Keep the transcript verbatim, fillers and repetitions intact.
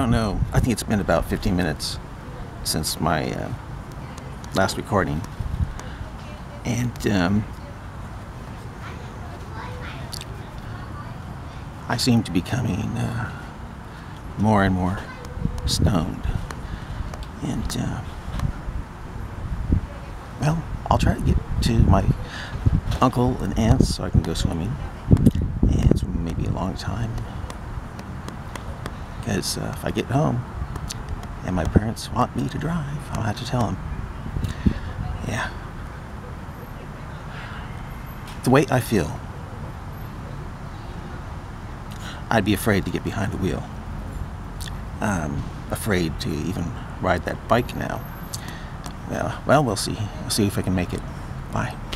don't know. I think it's been about fifteen minutes since my uh, last recording. And um, I seem to be becoming uh, more and more stoned. And, uh, well, I'll try to get to my uncle and aunts so I can go swimming. And it's maybe a long time. Because uh, if I get home and my parents want me to drive, I'll have to tell them. Yeah. The way I feel, I'd be afraid to get behind the wheel. I'm afraid to even ride that bike now. Well, well, we'll see. I'll see if I can make it. Bye.